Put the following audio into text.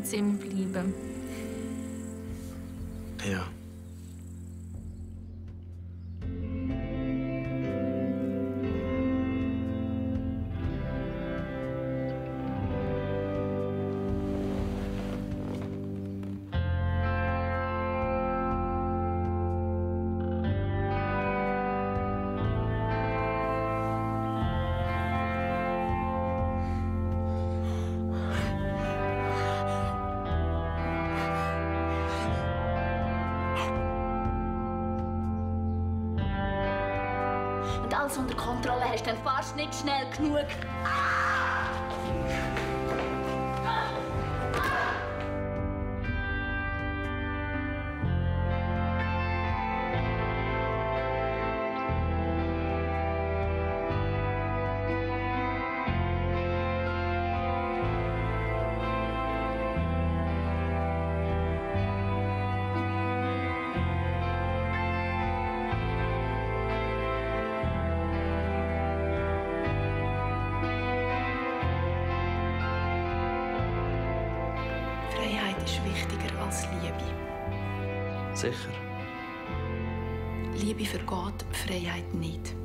mit ihm bleiben. Ja. Wenn du alles unter Kontrolle hast, dann fahrst du nicht schnell genug. Freiheit ist wichtiger als Liebe. Sicher. Liebe vergeht, Freiheit nicht.